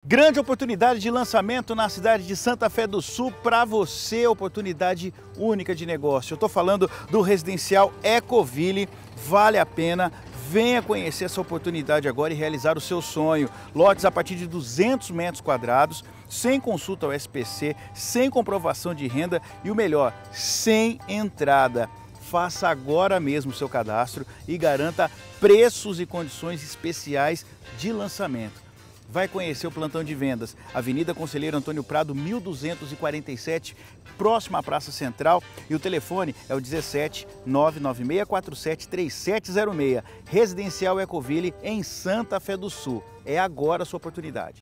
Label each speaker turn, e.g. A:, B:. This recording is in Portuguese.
A: Grande oportunidade de lançamento na cidade de Santa Fé do Sul para você, oportunidade única de negócio. Eu estou falando do residencial Ecoville, vale a pena. Venha conhecer essa oportunidade agora e realizar o seu sonho. Lotes a partir de 200 metros quadrados, sem consulta ao SPC, sem comprovação de renda e o melhor, sem entrada. Faça agora mesmo o seu cadastro e garanta preços e condições especiais de lançamento. Vai conhecer o plantão de vendas, Avenida Conselheiro Antônio Prado, 1247, próximo à Praça Central. E o telefone é o 17 99647 3706. Residencial Ecoville, em Santa Fé do Sul. É agora a sua oportunidade.